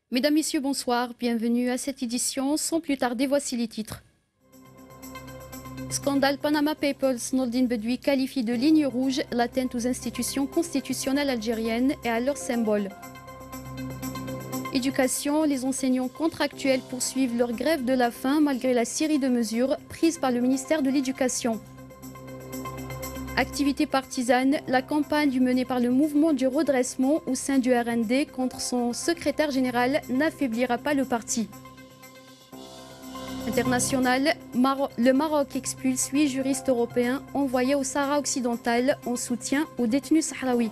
Mesdames, Messieurs, bonsoir. Bienvenue à cette édition. Sans plus tarder, voici les titres. Scandale Panama Papers. Nordine Bedoui qualifie de ligne rouge l'atteinte aux institutions constitutionnelles algériennes et à leurs symboles. Éducation. Les enseignants contractuels poursuivent leur grève de la faim malgré la série de mesures prises par le ministère de l'Éducation. Activité partisane, la campagne menée par le mouvement du redressement au sein du RND contre son secrétaire général n'affaiblira pas le parti. International, le Maroc expulse 8 juristes européens envoyés au Sahara occidental en soutien aux détenus sahraouis.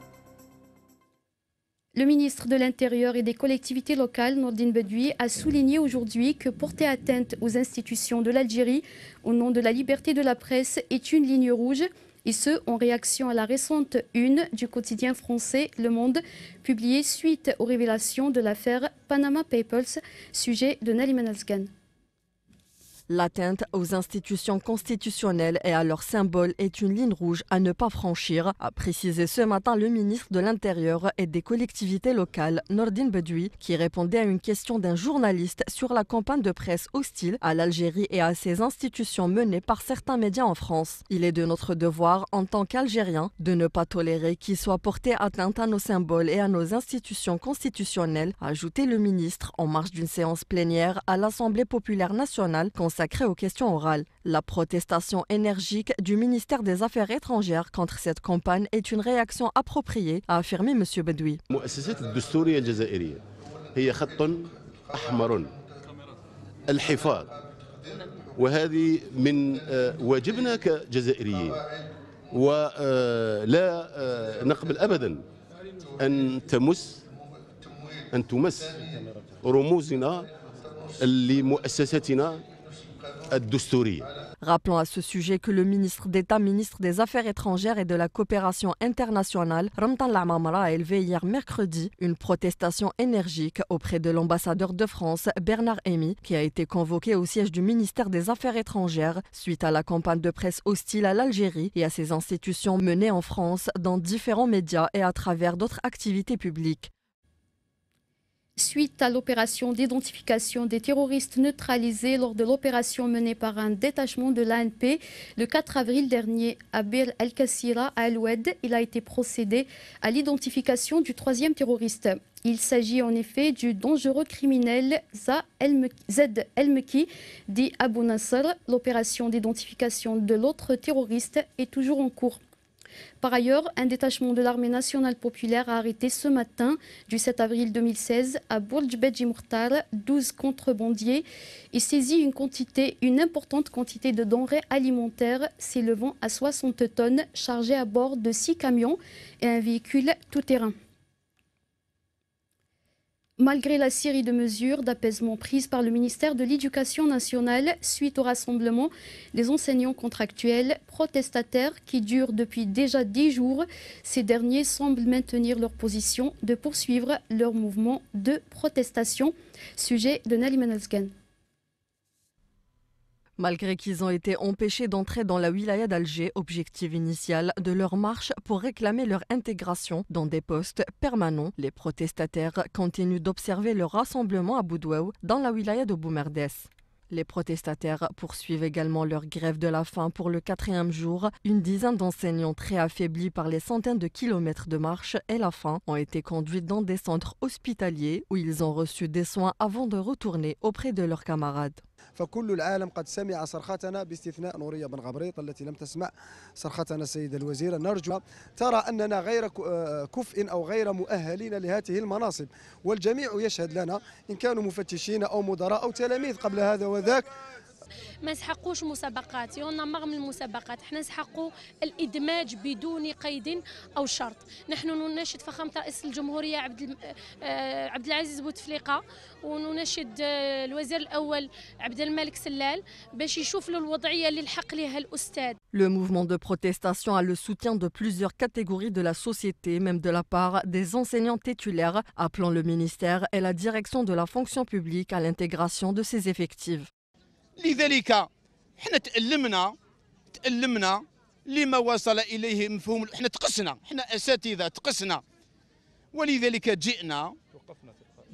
Le ministre de l'Intérieur et des collectivités locales, Nordine Bedoui, a souligné aujourd'hui que porter atteinte aux institutions de l'Algérie au nom de la liberté de la presse est une ligne rouge, et ce, en réaction à la récente une du quotidien français Le Monde, publiée suite aux révélations de l'affaire Panama Papers, sujet de Naliman Alsgan. L'atteinte aux institutions constitutionnelles et à leurs symboles est une ligne rouge à ne pas franchir, a précisé ce matin le ministre de l'Intérieur et des collectivités locales, Nordine Bedoui, qui répondait à une question d'un journaliste sur la campagne de presse hostile à l'Algérie et à ses institutions menées par certains médias en France. Il est de notre devoir, en tant qu'Algériens, de ne pas tolérer qu'il soit porté atteinte à nos symboles et à nos institutions constitutionnelles, a ajouté le ministre en marge d'une séance plénière à l'Assemblée populaire nationale consacrée aux questions orales. La protestation énergique du ministère des Affaires étrangères contre cette campagne est une réaction appropriée, a affirmé M. Bedoui. المؤسسات الدستورية الجزائرية هي خط أحمر الحفاظ وهذه من واجبنا كجزائريين ولا نقبل أبدا أن تمس رموزنا لمؤسساتنا. Rappelons à ce sujet que le ministre d'État, ministre des Affaires étrangères et de la coopération internationale, Ramtan Lamamra, a élevé hier mercredi une protestation énergique auprès de l'ambassadeur de France, Bernard Hémy, qui a été convoqué au siège du ministère des Affaires étrangères suite à la campagne de presse hostile à l'Algérie et à ses institutions menées en France dans différents médias et à travers d'autres activités publiques. Suite à l'opération d'identification des terroristes neutralisés lors de l'opération menée par un détachement de l'ANP le 4 avril dernier à Bir el-Kassira à El-Oued, il a été procédé à l'identification du troisième terroriste. Il s'agit en effet du dangereux criminel Zed El-Meki, dit Abou Nasser. L'opération d'identification de l'autre terroriste est toujours en cours. Par ailleurs, un détachement de l'armée nationale populaire a arrêté ce matin, du 7 avril 2016, à Bourj Bedji Mourtar, 12 contrebandiers et saisi une importante quantité de denrées alimentaires s'élevant à 60 tonnes chargées à bord de 6 camions et un véhicule tout-terrain. Malgré la série de mesures d'apaisement prises par le ministère de l'Éducation nationale suite au rassemblement des enseignants contractuels protestataires qui dure depuis déjà 10 jours, ces derniers semblent maintenir leur position de poursuivre leur mouvement de protestation. Sujet de Naliman Alsgan. Malgré qu'ils ont été empêchés d'entrer dans la wilaya d'Alger, objectif initial de leur marche pour réclamer leur intégration dans des postes permanents, les protestataires continuent d'observer leur rassemblement à Boudouaou dans la wilaya de Boumerdes. Les protestataires poursuivent également leur grève de la faim pour le 4e jour. Une dizaine d'enseignants très affaiblis par les centaines de kilomètres de marche et la faim ont été conduits dans des centres hospitaliers où ils ont reçu des soins avant de retourner auprès de leurs camarades. فكل العالم قد سمع صرختنا باستثناء نورية بن غبريط التي لم تسمع صرختنا السيدة الوزيرة. نرجو ترى أننا غير كفء أو غير مؤهلين لهذه المناصب، والجميع يشهد لنا إن كانوا مفتشين أو مدراء أو تلاميذ قبل هذا وذاك. ما نسحقوش مسابقات، يونا من المسابقات، احنا نسحقوا الادماج بدون قيد او شرط. نحن نناشد فخامه رئيس الجمهوريه عبد العزيز بوتفليقه، ونناشد الوزير الاول عبد الملك سلال باش يشوف له الوضعيه اللي الحق لها الاستاذ. Le mouvement de protestation a le soutien de plusieurs catégories de la société, même de la part des enseignants titulaires, appelant le ministère et la direction de la fonction publique à l'intégration de ses effectifs. لذلك احنا تألمنا لما وصل اليه مفهوم، احنا تقسنا، احنا اساتذه تقسنا، ولذلك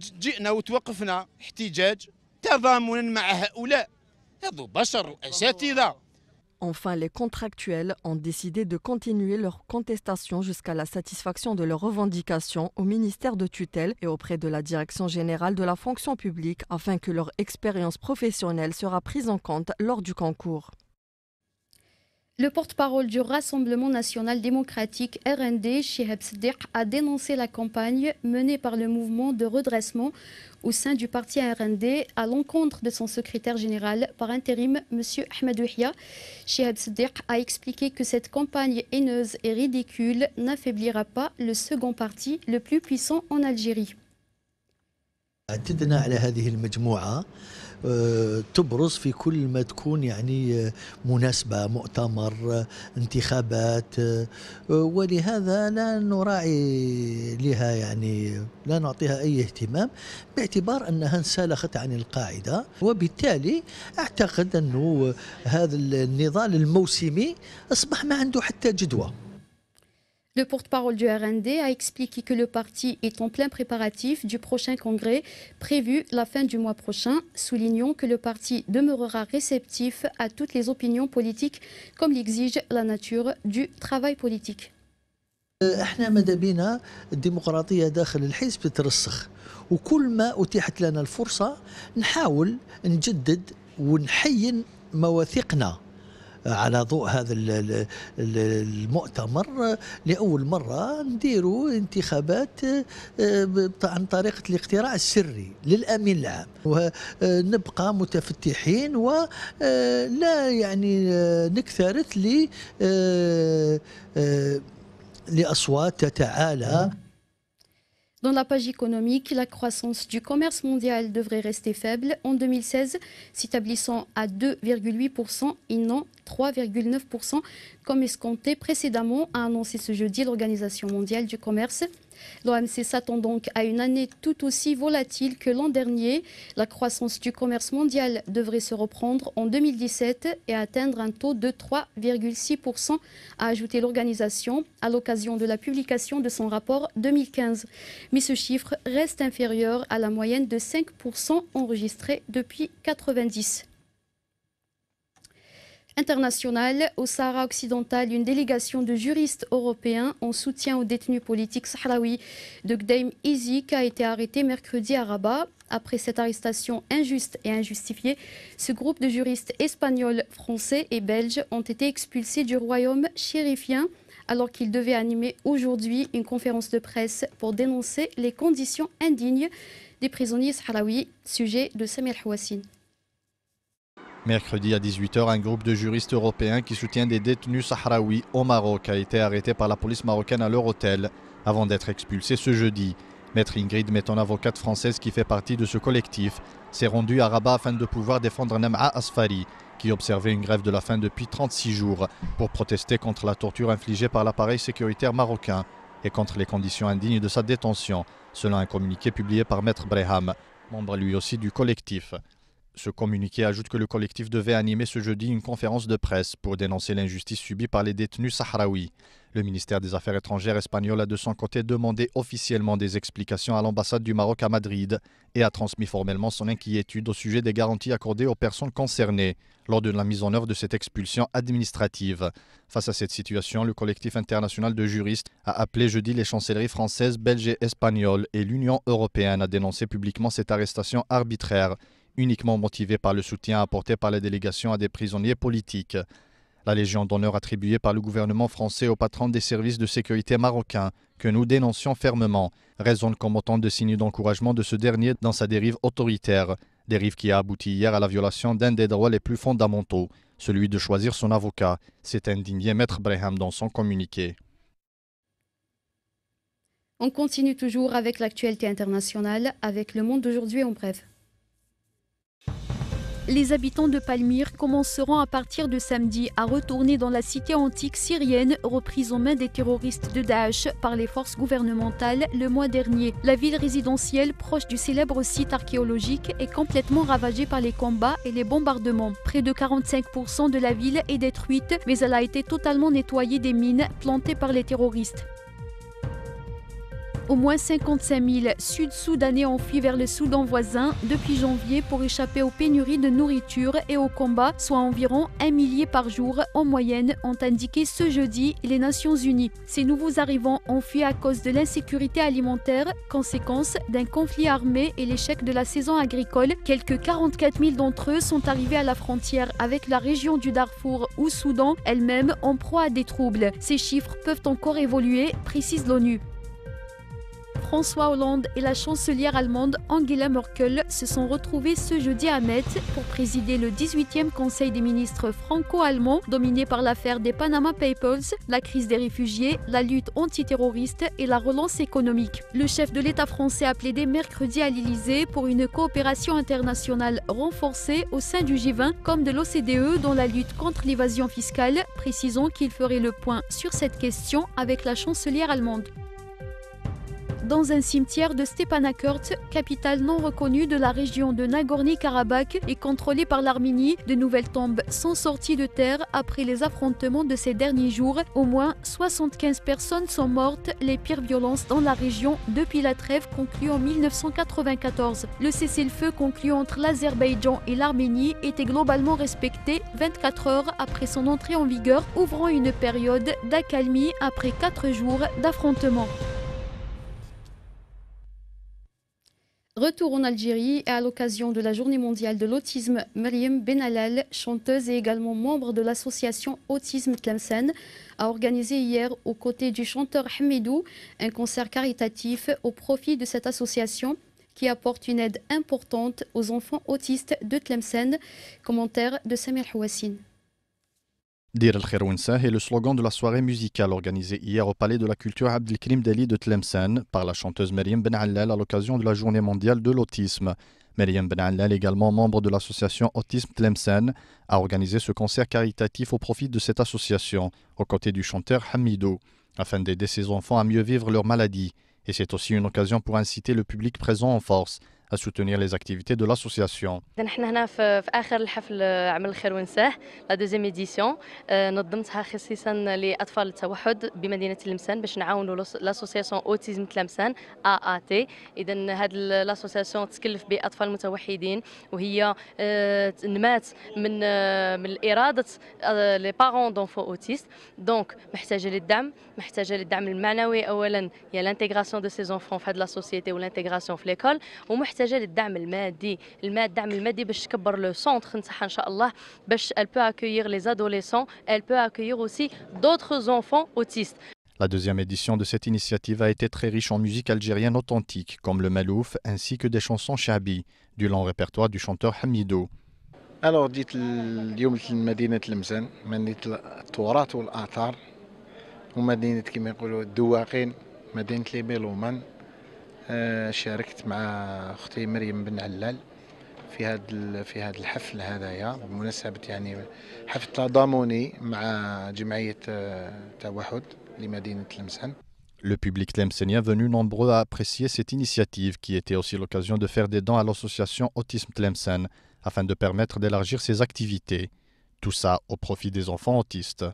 جئنا وتوقفنا احتجاج تضامنا مع هؤلاء هذو بشر أساتذة. Enfin, les contractuels ont décidé de continuer leur contestation jusqu'à la satisfaction de leurs revendications au ministère de tutelle et auprès de la Direction générale de la fonction publique afin que leur expérience professionnelle sera prise en compte lors du concours. Le porte-parole du Rassemblement national démocratique RND, Chihab Siddiq, a dénoncé la campagne menée par le mouvement de redressement au sein du parti RND à l'encontre de son secrétaire général par intérim, M. Ahmed Ouhia. Chihab Siddiq a expliqué que cette campagne haineuse et ridicule n'affaiblira pas le second parti le plus puissant en Algérie. اعتدنا على هذه المجموعة تبرز في كل ما تكون يعني مناسبة مؤتمر انتخابات ولهذا لا نراعي لها يعني لا نعطيها أي اهتمام باعتبار أنها انسلخت عن القاعدة وبالتالي أعتقد أنه هذا النضال الموسمي أصبح ما عنده حتى جدوى. Le porte-parole du RND a expliqué que le parti est en plein préparatif du prochain congrès prévu la fin du mois prochain, soulignant que le parti demeurera réceptif à toutes les opinions politiques comme l'exige la nature du travail politique. احنا ماذا بينا الديمقراطية داخل الحزب تترسخ وكل ما أتيحت لنا الفرصة نحاول نجدد ونحين مواثيقنا على ضوء هذا المؤتمر. لأول مرة نديروا انتخابات عن طريقة الاقتراع السري للأمين العام ونبقى متفتحين ولا يعني نكثرث لأصوات تتعالى. Dans la page économique, la croissance du commerce mondial devrait rester faible en 2016, s'établissant à 2,8% et non 3,9% comme escompté précédemment, a annoncé ce jeudi l'Organisation mondiale du commerce. L'OMC s'attend donc à une année tout aussi volatile que l'an dernier. La croissance du commerce mondial devrait se reprendre en 2017 et atteindre un taux de 3,6%, a ajouté l'organisation à l'occasion de la publication de son rapport 2015. Mais ce chiffre reste inférieur à la moyenne de 5% enregistrée depuis 1990. International, au Sahara occidental, une délégation de juristes européens en soutien aux détenus politiques sahraouis de Gdeim Izik a été arrêté mercredi à Rabat. Après cette arrestation injuste et injustifiée, ce groupe de juristes espagnols, français et belges ont été expulsés du royaume chérifien alors qu'ils devaient animer aujourd'hui une conférence de presse pour dénoncer les conditions indignes des prisonniers sahraouis. Sujet de Samir Houassine. Mercredi à 18h, un groupe de juristes européens qui soutient des détenus sahraouis au Maroc a été arrêté par la police marocaine à leur hôtel avant d'être expulsé ce jeudi. Maître Ingrid Metton, avocate française qui fait partie de ce collectif, s'est rendue à Rabat afin de pouvoir défendre Nam'a Asfari, qui observait une grève de la faim depuis 36 jours pour protester contre la torture infligée par l'appareil sécuritaire marocain et contre les conditions indignes de sa détention, selon un communiqué publié par Maître Breham, membre lui aussi du collectif. Ce communiqué ajoute que le collectif devait animer ce jeudi une conférence de presse pour dénoncer l'injustice subie par les détenus sahraouis. Le ministère des Affaires étrangères espagnol a de son côté demandé officiellement des explications à l'ambassade du Maroc à Madrid et a transmis formellement son inquiétude au sujet des garanties accordées aux personnes concernées lors de la mise en œuvre de cette expulsion administrative. Face à cette situation, le collectif international de juristes a appelé jeudi les chancelleries françaises, belges et espagnoles et l'Union européenne à dénoncer publiquement cette arrestation arbitraire uniquement motivée par le soutien apporté par la délégation à des prisonniers politiques. La Légion d'honneur attribuée par le gouvernement français au patron des services de sécurité marocains, que nous dénoncions fermement, résonne comme autant de signes d'encouragement de ce dernier dans sa dérive autoritaire, dérive qui a abouti hier à la violation d'un des droits les plus fondamentaux, celui de choisir son avocat, s'est indigné Maître Breham dans son communiqué. On continue toujours avec l'actualité internationale, avec Le Monde d'aujourd'hui en bref. Les habitants de Palmyre commenceront à partir de samedi à retourner dans la cité antique syrienne reprise en main des terroristes de Daesh par les forces gouvernementales le mois dernier. La ville résidentielle proche du célèbre site archéologique est complètement ravagée par les combats et les bombardements. Près de 45% de la ville est détruite, mais elle a été totalement nettoyée des mines plantées par les terroristes. Au moins 55 000 Sud-Soudanais ont fui vers le Soudan voisin depuis janvier pour échapper aux pénuries de nourriture et aux combats, soit environ 1 millier par jour en moyenne, ont indiqué ce jeudi les Nations Unies. Ces nouveaux arrivants ont fui à cause de l'insécurité alimentaire, conséquence d'un conflit armé et l'échec de la saison agricole. Quelques 44 000 d'entre eux sont arrivés à la frontière avec la région du Darfour ou Soudan, elle-même en proie à des troubles. Ces chiffres peuvent encore évoluer, précise l'ONU. François Hollande et la chancelière allemande Angela Merkel se sont retrouvés ce jeudi à Metz pour présider le 18e Conseil des ministres franco-allemands dominé par l'affaire des Panama Papers, la crise des réfugiés, la lutte antiterroriste et la relance économique. Le chef de l'État français a plaidé mercredi à l'Élysée pour une coopération internationale renforcée au sein du G20 comme de l'OCDE dans la lutte contre l'évasion fiscale, précisant qu'il ferait le point sur cette question avec la chancelière allemande. Dans un cimetière de Stepanakert, capitale non reconnue de la région de Nagorno-Karabakh et contrôlée par l'Arménie, de nouvelles tombes sont sorties de terre après les affrontements de ces derniers jours. Au moins 75 personnes sont mortes, les pires violences dans la région depuis la trêve conclue en 1994. Le cessez-le-feu conclu entre l'Azerbaïdjan et l'Arménie était globalement respecté 24 heures après son entrée en vigueur, ouvrant une période d'accalmie après 4 jours d'affrontements. Retour en Algérie et à l'occasion de la Journée mondiale de l'autisme, Mariam Benallal, chanteuse et également membre de l'association Autisme Tlemcen, a organisé hier aux côtés du chanteur Hamidou un concert caritatif au profit de cette association qui apporte une aide importante aux enfants autistes de Tlemcen. Commentaire de Samir Houassine. Dir el-Khair Winsah est le slogan de la soirée musicale organisée hier au Palais de la Culture Abdelkrim Dali de Tlemcen par la chanteuse Mariam Benallal à l'occasion de la Journée mondiale de l'autisme. Mariam Benallal, également membre de l'association Autisme Tlemcen, a organisé ce concert caritatif au profit de cette association, aux côtés du chanteur Hamidou, afin d'aider ses enfants à mieux vivre leur maladie. Et c'est aussi une occasion pour inciter le public présent en force à soutenir les activités de l'association. نحن هنا في آخر الحفل عمل الخير ونساه لا دوزيام إديسيون نظمتها خصيصا لأطفال التوحد بمدينة تلمسان باش نعاونوا لاسوسياسيون أوتيزم تلمسان AAT. إذا هذه الاسوسياسيون تتكلف بأطفال متوحدين وهي نمات من إرادة لي بارون دونفو أوتيست. دونك محتاجة للدعم المعنوي أولا هي لانتيغراسيون دو سي زونفون في هذه لا سوسيتي والانتيغراسيون في ليكول ومحتاجة للدعم المادي باش تكبر لو سونتر نتاعها ان شاء الله باش elle peut accueillir les adolescents, elle peut accueillir aussi d'autres enfants autistes. La deuxième édition de cette initiative a été très riche en musique algérienne authentique comme le malouf ainsi que des chansons shabi du long répertoire du chanteur Hamidou. Alors جيت اليوم لمدينة تلمسان مدينة التراث والآثار ومدينة كما يقولوا الدواقين مدينة لي ميلومان. شاركت مع اختي مريم بن علال في هذا الحفل هذايا بمناسبه يعني حفل تضامني مع جمعيه توحد لمدينه تلمسان. Le public tlemcenien venu nombreux a apprécié cette initiative qui était aussi l'occasion de faire des dons à l'association Autisme Tlemcen afin de permettre d'élargir ses activités. Tout ça au profit des enfants autistes.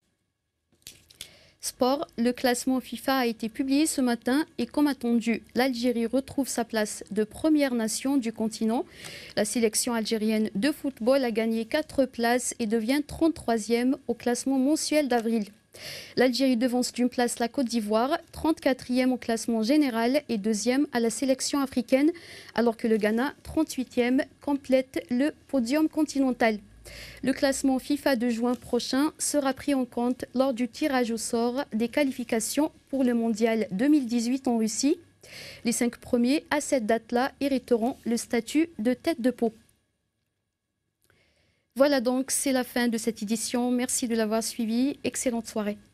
Sport, le classement FIFA a été publié ce matin et comme attendu, l'Algérie retrouve sa place de première nation du continent. La sélection algérienne de football a gagné 4 places et devient 33e au classement mensuel d'avril. L'Algérie devance d'une place la Côte d'Ivoire, 34e au classement général et 2e à la sélection africaine, alors que le Ghana, 38e, complète le podium continental. Le classement FIFA de juin prochain sera pris en compte lors du tirage au sort des qualifications pour le mondial 2018 en Russie. Les 5 premiers à cette date-là hériteront le statut de tête de peau. Voilà donc, c'est la fin de cette édition. Merci de l'avoir suivi. Excellente soirée.